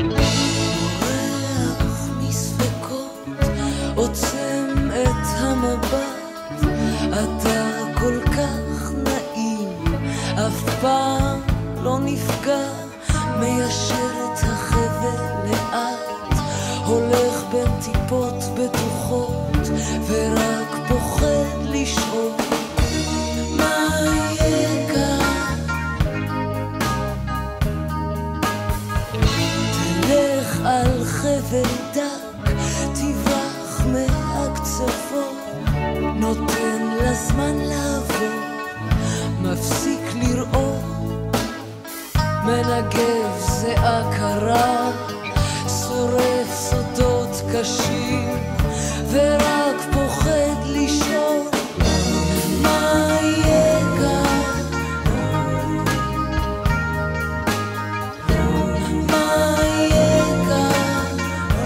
בורח מספקות, עוצם את המבט, אתה כל כך נעים, אף פעם לא נפגע, מיישר את החבל לאט, הולך בין טיפות בטוחות, ורק פוחד לשאול מה יהיה כאן. תלך על חבל דק, תברח מהקצוות, נותן לזמן לעבור, מפסיק לראות, מנגב זיעה קרה, שורף סודות קשים, ורק פוחד לשאול מה יהיה כאן, מה יהיה כאן,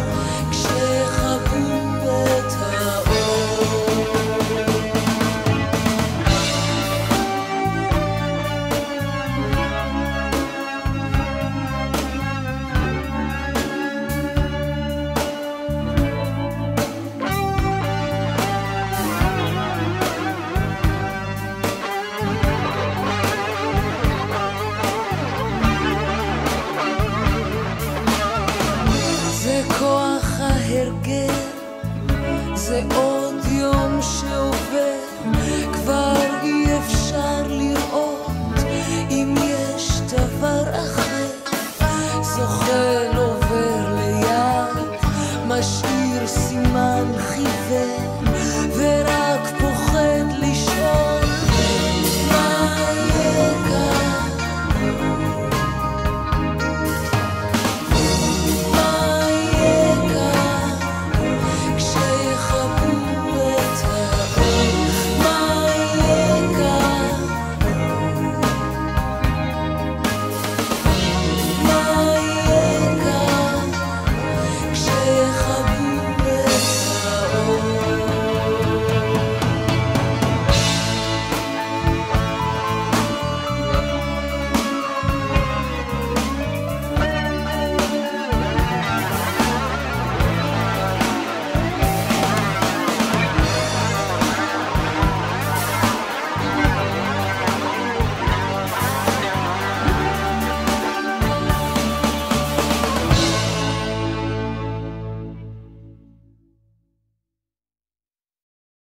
כשחבו את האור. זה כוח ההרגל, זה